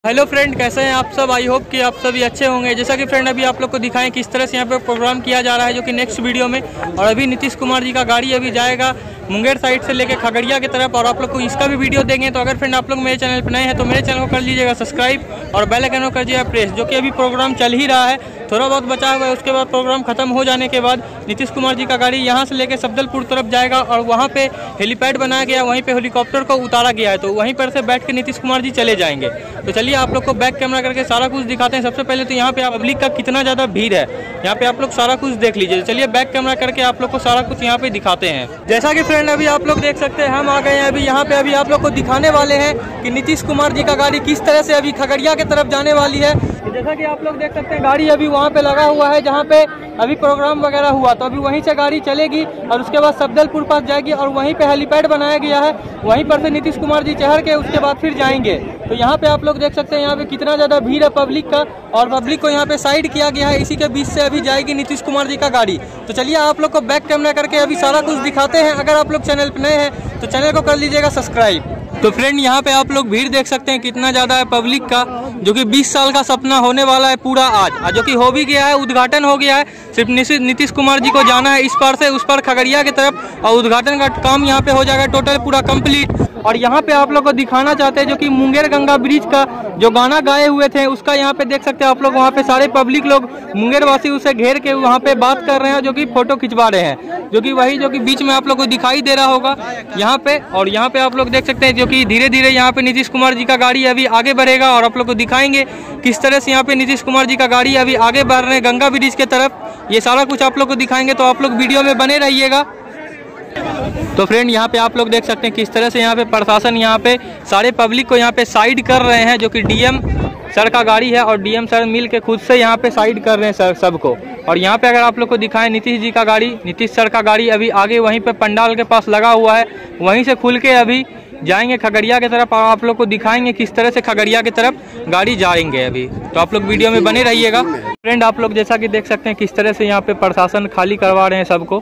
Hello friend, कैसे हैं आप सब। आई होप कि आप सभी अच्छे होंगे। जैसा कि फ्रेंड अभी आप लोग को दिखाएं किस तरह से यहाँ पे प्रोग्राम किया जा रहा है, जो कि नेक्स्ट वीडियो में। और अभी नीतीश कुमार जी का गाड़ी अभी जाएगा मुंगेर साइड से लेके खगड़िया की तरफ, और आप लोग को इसका भी वीडियो देंगे। तो अगर फ्रेंड आप लोग मेरे चैनल पर नए हैं तो मेरे चैनल को कर लीजिएगा सब्सक्राइब और बेल आइकन को कर दीजिएगा प्रेस। जो कि अभी प्रोग्राम चल ही रहा है, थोड़ा बहुत बचा हुआ है। उसके बाद प्रोग्राम खत्म हो जाने के बाद नीतीश कुमार जी का गाड़ी यहाँ से लेकर सफदलपुर तरफ जाएगा, और वहाँ पे हेलीपैड बनाया गया, वहीं पे हेलीकॉप्टर को उतारा गया है। तो वहीं पर से बैठ के नीतीश कुमार जी चले जाएंगे। तो चलिए आप लोग को बैक कैमरा करके सारा कुछ दिखाते हैं। सबसे पहले तो यहाँ पे पब्लिक का कितना ज़्यादा भीड़ है, यहाँ पे आप लोग सारा कुछ देख लीजिए। चलिए बैक कैमरा करके आप लोग को सारा कुछ यहाँ पे दिखाते हैं। जैसा कि फ्रेंड अभी आप लोग देख सकते हैं, हम आ गए हैं अभी यहाँ पे। अभी आप लोग को दिखाने वाले हैं कि नीतीश कुमार जी का गाड़ी किस तरह से अभी खगड़िया की तरफ जाने वाली है। जैसा कि आप लोग देख सकते हैं, गाड़ी अभी वहाँ पे लगा हुआ है जहाँ पे अभी प्रोग्राम वगैरह हुआ। तो अभी वहीं से गाड़ी चलेगी और उसके बाद सफदलपुर पास जाएगी, और वहीं पे हेलीपैड बनाया गया है, वहीं पर से नीतीश कुमार जी चढ़ के उसके बाद फिर जाएंगे। तो यहाँ पे आप लोग देख सकते हैं यहाँ पे कितना ज़्यादा भीड़ है पब्लिक का, और पब्लिक को यहाँ पे साइड किया गया है। इसी के बीच से अभी जाएगी नीतीश कुमार जी का गाड़ी। तो चलिए आप लोग को बैक कैमरा करके अभी सारा कुछ दिखाते हैं। अगर आप लोग चैनल पर नए हैं तो चैनल को कर लीजिएगा सब्सक्राइब। तो फ्रेंड यहाँ पे आप लोग भीड़ देख सकते हैं कितना ज़्यादा है पब्लिक का, जो कि 20 साल का सपना होने वाला है पूरा आज, जो कि हो भी गया है, उद्घाटन हो गया है। सिर्फ नीतीश कुमार जी को जाना है इस पार से उस पार खगड़िया की तरफ, और उद्घाटन का काम यहाँ पे हो जाएगा टोटल पूरा कंप्लीट। और यहाँ पे आप लोग को दिखाना चाहते हैं जो कि मुंगेर गंगा ब्रिज का जो गाना गाए हुए थे उसका यहाँ पे देख सकते हैं आप लोग। वहाँ पे सारे पब्लिक लोग मुंगेर वासी उसे घेर के वहाँ पे बात कर रहे हैं, जो कि फोटो खिंचवा रहे हैं, जो कि वही जो कि बीच में आप लोग को दिखाई दे रहा होगा यहाँ पे। और यहाँ पे आप लोग देख सकते हैं जो कि धीरे धीरे यहाँ पे नीतीश कुमार जी का गाड़ी अभी आगे बढ़ेगा, और आप लोग को दिखाएंगे किस तरह से यहाँ पे नीतीश कुमार जी का गाड़ी अभी आगे बढ़ रहे हैं गंगा ब्रिज के तरफ। ये सारा कुछ आप लोग को दिखाएंगे, तो आप लोग वीडियो में बने रहिएगा। तो फ्रेंड यहाँ पे आप लोग देख सकते हैं किस तरह से यहाँ पे प्रशासन यहाँ पे सारे पब्लिक को यहाँ पे साइड कर रहे हैं, जो कि डीएम सर का गाड़ी है, और डीएम सर मिल के खुद से यहाँ पे साइड कर रहे हैं सर सबको। और यहाँ पे अगर आप लोग को दिखाएं नीतीश जी का गाड़ी, नीतीश सर का गाड़ी अभी आगे वहीं पे पंडाल के पास लगा हुआ है, वहीं से खुल के अभी जाएंगे खगड़िया की तरफ, और आप लोग को दिखाएंगे किस तरह से खगड़िया की तरफ गाड़ी जाएंगे अभी। तो आप लोग वीडियो में बने रहिएगा। फ्रेंड आप लोग जैसा कि देख सकते हैं किस तरह से यहाँ पे प्रशासन खाली करवा रहे हैं सबको,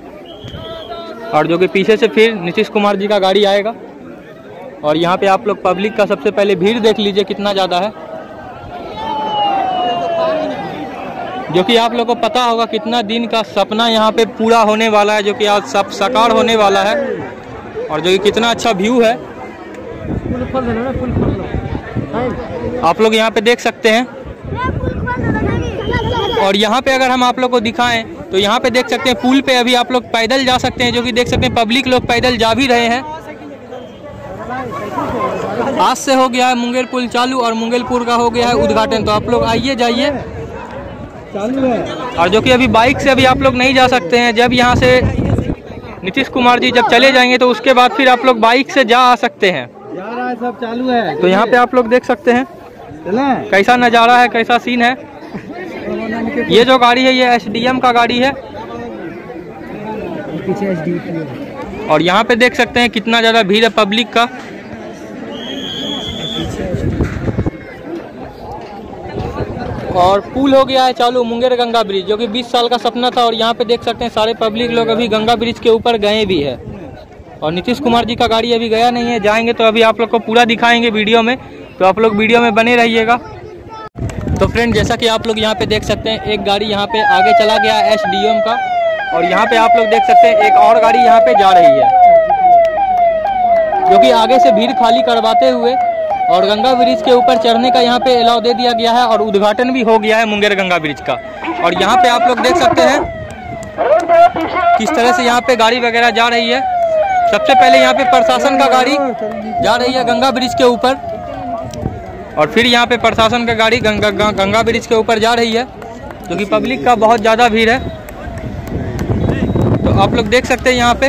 और जो कि पीछे से फिर नीतीश कुमार जी का गाड़ी आएगा। और यहाँ पे आप लोग पब्लिक का सबसे पहले भीड़ देख लीजिए कितना ज़्यादा है, जो कि आप लोग को पता होगा कितना दिन का सपना यहाँ पे पूरा होने वाला है, जो कि आज सब साकार होने वाला है। और जो कि कितना अच्छा व्यू है आप लोग यहाँ पे देख सकते हैं। और यहाँ पे अगर हम आप लोग को दिखाएं तो यहाँ पे देख सकते हैं पुल पे अभी आप लोग पैदल जा सकते हैं, जो कि देख सकते हैं पब्लिक लोग पैदल जा भी रहे हैं। आज से हो गया है मुंगेर पुल चालू, और मुंगेर पुल का हो गया है उद्घाटन। तो आप लोग आइए जाइए चालू है। और जो कि अभी बाइक से अभी आप लोग नहीं जा सकते हैं, जब यहाँ से नीतीश कुमार जी जब चले जाएंगे तो उसके बाद फिर आप लोग बाइक से जा आ सकते हैं। जा रहा है, सब चालू है। तो यहाँ पे आप लोग देख सकते हैं कैसा नज़ारा है, कैसा सीन है। ये जो गाड़ी है ये एसडीएम का गाड़ी है, पीछे एसडीएम है। और यहाँ पे देख सकते हैं कितना ज़्यादा भीड़ है पब्लिक का। और पुल हो गया है चालू मुंगेर गंगा ब्रिज, जो कि 20 साल का सपना था। और यहाँ पे देख सकते हैं सारे पब्लिक लोग अभी गंगा ब्रिज के ऊपर गए भी है, और नीतीश कुमार जी का गाड़ी अभी गया नहीं है, जाएंगे तो अभी आप लोग को पूरा दिखाएंगे वीडियो में। तो आप लोग वीडियो में बने रहिएगा। तो फ्रेंड जैसा कि आप लोग यहाँ पे देख सकते हैं एक गाड़ी यहाँ पे आगे चला गया है एसडीएम का, और यहाँ पे आप लोग देख सकते हैं एक और गाड़ी यहाँ पे जा रही है, जो कि आगे से भीड़ खाली करवाते हुए। और गंगा ब्रिज के ऊपर चढ़ने का यहाँ पे अलाउ दे दिया गया है, और उद्घाटन भी हो गया है मुंगेर गंगा ब्रिज का। और यहाँ पे आप लोग देख सकते हैं किस तरह से यहाँ पे गाड़ी वगैरह जा रही है। सबसे पहले यहाँ पे प्रशासन का गाड़ी जा रही है गंगा ब्रिज के ऊपर, और फिर यहाँ पे प्रशासन का गाड़ी गंगा ब्रिज के ऊपर जा रही है, जो कि पब्लिक का बहुत ज़्यादा भीड़ है। तो आप लोग देख सकते हैं यहाँ पे।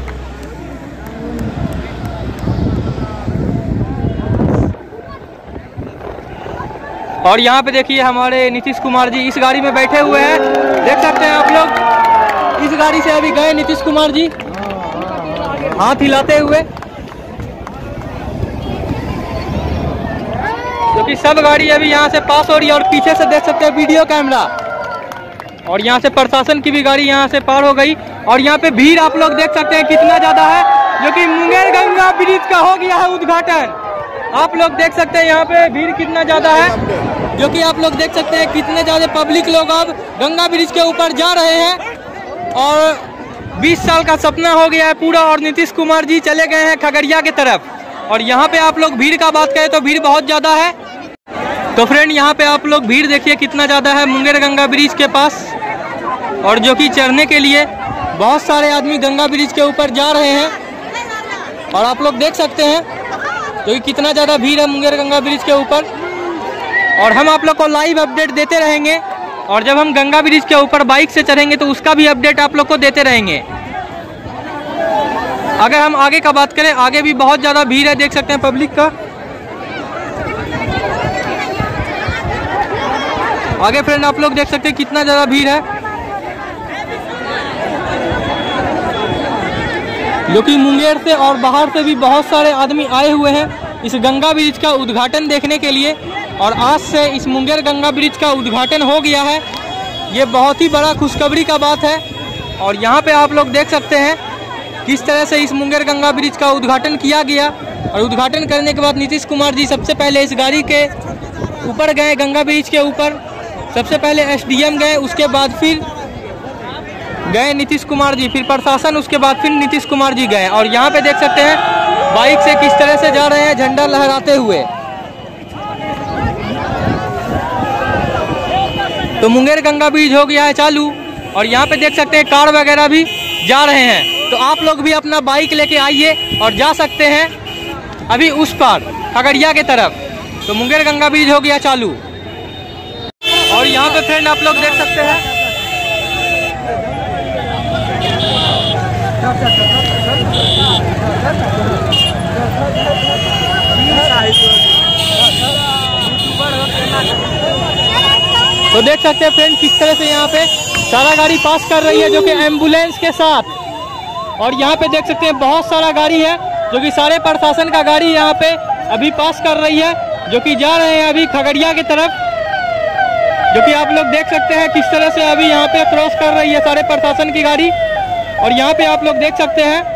और यहाँ पे देखिए हमारे नीतीश कुमार जी इस गाड़ी में बैठे हुए हैं, देख सकते हैं आप लोग। इस गाड़ी से अभी गए नीतीश कुमार जी हाथ हिलाते हुए, क्योंकि सब गाड़ी अभी यहाँ से पास हो रही है। और पीछे से देख सकते हैं वीडियो कैमरा, और यहाँ से प्रशासन की भी गाड़ी यहाँ से पार हो गई। और यहाँ पे भीड़ आप लोग देख सकते हैं कितना ज़्यादा है, जो कि मुंगेर गंगा ब्रिज का हो गया है उद्घाटन। आप लोग देख सकते हैं यहाँ पे भीड़ कितना ज़्यादा है, जो कि आप लोग देख सकते हैं कितने ज़्यादा पब्लिक लोग अब गंगा ब्रिज के ऊपर जा रहे हैं। और 20 साल का सपना हो गया है पूरा और नीतीश कुमार जी चले गए हैं खगड़िया की तरफ। और यहाँ पे आप लोग भीड़ का बात करें तो भीड़ बहुत ज़्यादा है। तो फ्रेंड यहाँ पे आप लोग भीड़ देखिए कितना ज़्यादा है मुंगेर गंगा ब्रिज के पास, और जो कि चढ़ने के लिए बहुत सारे आदमी गंगा ब्रिज के ऊपर जा रहे हैं। और आप लोग देख सकते हैं जो कि कितना ज़्यादा भीड़ है मुंगेर गंगा ब्रिज के ऊपर। और हम आप लोग को लाइव अपडेट देते रहेंगे, और जब हम गंगा ब्रिज के ऊपर बाइक से चढ़ेंगे तो उसका भी अपडेट आप लोग को देते रहेंगे। अगर हम आगे का बात करें, आगे भी बहुत ज़्यादा भीड़ है, देख सकते हैं पब्लिक का। आगे फ्रेंड आप लोग देख सकते हैं कितना ज़्यादा भीड़ है, जो कि मुंगेर से और बाहर से भी बहुत सारे आदमी आए हुए हैं इस गंगा ब्रिज का उद्घाटन देखने के लिए। और आज से इस मुंगेर गंगा ब्रिज का उद्घाटन हो गया है, ये बहुत ही बड़ा खुशखबरी का बात है। और यहाँ पे आप लोग देख सकते हैं किस तरह से इस मुंगेर गंगा ब्रिज का उद्घाटन किया गया। और उद्घाटन करने के बाद नीतीश कुमार जी सबसे पहले इस गाड़ी के ऊपर गए, गंगा ब्रिज के ऊपर सबसे पहले एसडीएम गए, उसके बाद फिर गए नीतीश कुमार जी, फिर प्रशासन, उसके बाद फिर नीतीश कुमार जी गए। और यहाँ पे देख सकते हैं बाइक से किस तरह से जा रहे हैं झंडा लहराते हुए। तो मुंगेर गंगा ब्रिज हो गया है चालू, और यहाँ पे देख सकते हैं कार वगैरह भी जा रहे हैं। तो आप लोग भी अपना बाइक लेके आइए और जा सकते हैं अभी उस पार खगड़िया के तरफ। तो मुंगेर गंगा ब्रिज हो गया चालू। और यहाँ पे फ्रेंड आप लोग देख सकते हैं तो देख सकते हैं फ्रेंड किस तरह से यहाँ पे सारा गाड़ी पास कर रही है, जो कि एम्बुलेंस के साथ। और यहाँ पे देख सकते हैं बहुत सारा गाड़ी है, जो कि सारे प्रशासन का गाड़ी यहाँ पे अभी पास कर रही है, जो कि जा रहे हैं अभी खगड़िया की तरफ। जो कि आप लोग देख सकते हैं किस तरह से अभी यहाँ पे क्रॉस कर रही है सारे प्रशासन की गाड़ी। और यहाँ पे आप लोग देख सकते हैं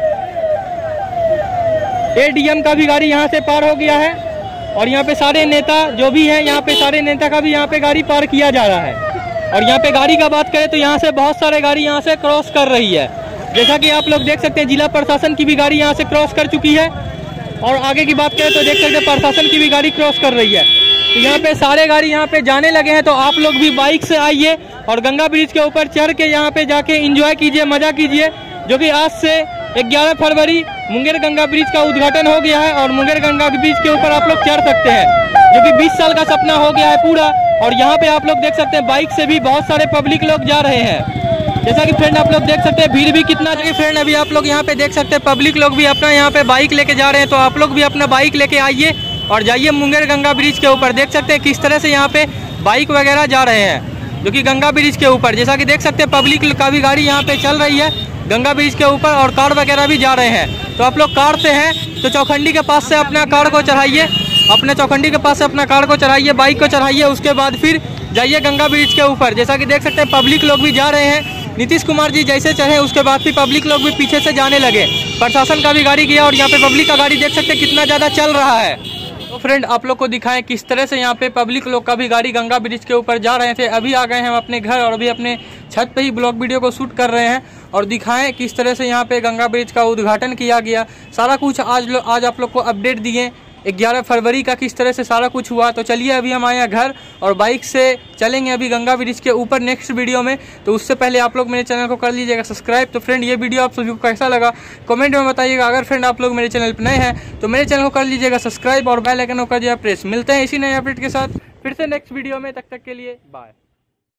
एडीएम का भी गाड़ी यहाँ से पार हो गया है। और यहाँ पे सारे नेता जो भी हैं, यहाँ पे सारे नेता का भी यहाँ पे गाड़ी पार किया जा रहा है। और यहाँ पे गाड़ी का बात करें तो यहाँ से बहुत सारे गाड़ी यहाँ से क्रॉस कर रही है, जैसा कि आप लोग देख सकते हैं जिला प्रशासन की भी गाड़ी यहाँ से क्रॉस कर चुकी है। और आगे की बात करें तो देख सकते हैं प्रशासन की भी गाड़ी क्रॉस कर रही है। तो यहाँ पे सारे गाड़ी यहाँ पे जाने लगे हैं। तो आप लोग भी बाइक से आइए और गंगा ब्रिज के ऊपर चढ़ के यहाँ पे जाके एंजॉय कीजिए, मजा कीजिए। जो कि आज से 11 फरवरी मुंगेर गंगा ब्रिज का उद्घाटन हो गया है, और मुंगेर गंगा ब्रिज के ऊपर आप लोग चढ़ सकते हैं, जो कि 20 साल का सपना हो गया है पूरा। और यहाँ पे आप लोग देख सकते हैं बाइक से भी बहुत सारे पब्लिक लोग जा रहे हैं, जैसा कि फ्रेंड आप लोग देख सकते हैं भीड़ भी कितना है। फ्रेंड अभी आप लोग यहाँ पे देख सकते हैं पब्लिक लोग भी अपना यहाँ पे बाइक लेके जा रहे हैं। तो आप लोग भी अपना बाइक लेके आइए और जाइए मुंगेर गंगा ब्रिज के ऊपर। देख सकते हैं किस तरह से यहाँ पे बाइक वगैरह जा रहे हैं, जो कि गंगा ब्रिज के ऊपर, जैसा कि देख सकते हैं पब्लिक का भी गाड़ी यहाँ पे चल रही है गंगा ब्रिज के ऊपर, और कार वगैरह भी जा रहे हैं। तो आप लोग कार से हैं तो चौखंडी के पास से अपना कार को चढ़ाइए, अपने चौखंडी के पास से अपना कार को चढ़ाइए, बाइक को चढ़ाइए, उसके बाद फिर जाइए गंगा ब्रिज के ऊपर। जैसा कि देख सकते हैं पब्लिक लोग भी जा रहे हैं। नीतीश कुमार जी जैसे चढ़े उसके बाद फिर पब्लिक लोग भी पीछे से जाने लगे, प्रशासन का भी गाड़ी गया। और यहाँ पे पब्लिक का गाड़ी देख सकते हैं कितना ज़्यादा चल रहा है। तो फ्रेंड आप लोग को दिखाएं किस तरह से यहाँ पे पब्लिक लोग का भी गाड़ी गंगा ब्रिज के ऊपर जा रहे थे। अभी आ गए हैं हम अपने घर, और अभी अपने छत पे ही ब्लॉग वीडियो को शूट कर रहे हैं, और दिखाएं किस तरह से यहाँ पे गंगा ब्रिज का उद्घाटन किया गया। सारा कुछ आज आप लोग को अपडेट दिए 11 फरवरी का किस तरह से सारा कुछ हुआ। तो चलिए अभी हम आए हैं घर, और बाइक से चलेंगे अभी गंगा ब्रिज के ऊपर नेक्स्ट वीडियो में। तो उससे पहले आप लोग मेरे चैनल को कर लीजिएगा सब्सक्राइब। तो फ्रेंड ये वीडियो आप सभी को कैसा लगा कमेंट में बताइएगा। अगर फ्रेंड आप लोग मेरे चैनल पर नए हैं तो मेरे चैनल को कर लीजिएगा सब्सक्राइब और बेल आइकन को कर दीजिएगा प्रेस। मिलते हैं इसी नए अपडेट के साथ फिर से नेक्स्ट वीडियो में, तब तक के लिए बाय।